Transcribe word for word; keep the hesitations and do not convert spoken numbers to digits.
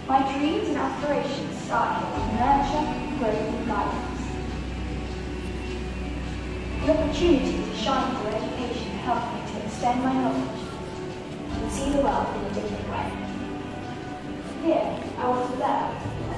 My dreams and aspirations start here with nurture, growth and guidance. The opportunity to shine through education helped me to extend my knowledge and see the world in a different way. Here, I was observed